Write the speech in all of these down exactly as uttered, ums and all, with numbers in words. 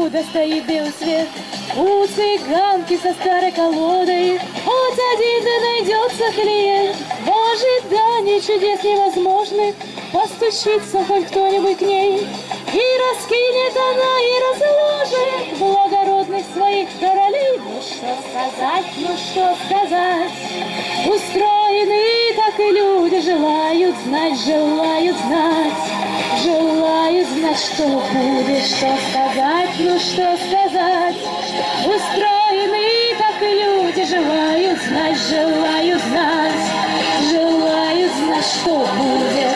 блюда стоит белый свет. У цыганки со старой колодой хоть один да найдется клиент. В ожидании чудес невозможных постучится хоть кто-нибудь к ней. И раскинет она, и разложит благородных своих королей. Ну что сказать, ну что сказать, устроены так и люди желают знать, желают знать, желают знать, что будет, что сказать, ну что сказать, устроены так и люди желают знать, желают знать, желают знать, что будет.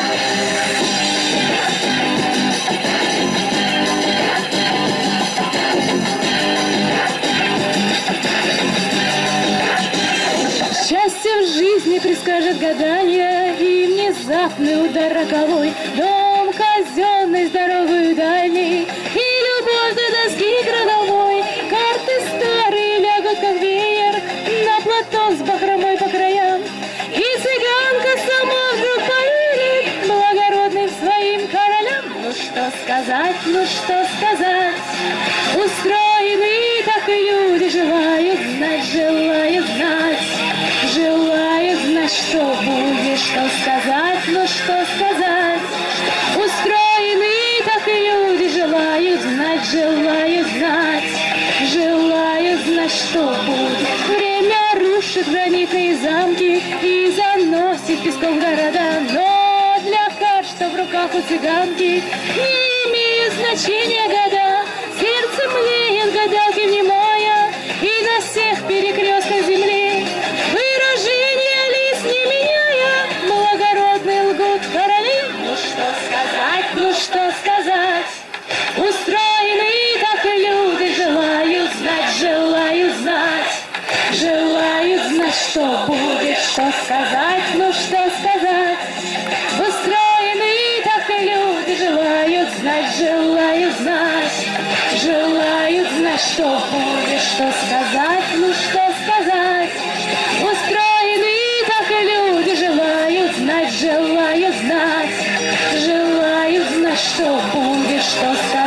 Счастье в жизни предскажет гадание и внезапный удар роковой. Дом казенный, здоровый дальний и любовь до доски градовой. Карты старые лягут, как веер, на платок с бахромой по краям. И цыганка сама вдруг поверит благородным своим королям. Ну что сказать, ну что сказать, устроены так и люди желают знать, желают знать, желают знать, что будет, что сказать, ну что сказать, устроены так и люди желают знать, желают знать, желают знать, что будет. Время рушит гранитные замки и заносит песком города, но для карт, что в руках у цыганки, не имеют значения года. Сердце млеет, гадалки внимая, и на всех перекрестках земли выражение лиц не меняя, благородные лгут короли. Ну что сказать, ну что сказать, устроены так и люди желают знать, желают знать, желают знать, что будет, что сказать, ну что сказать, устроены так и люди желают знать, желают знать, желают знать, что будет, что сказать, ну что сказать, устроены так и люди желают знать, желают знать, желают знать, что будет, что сказать.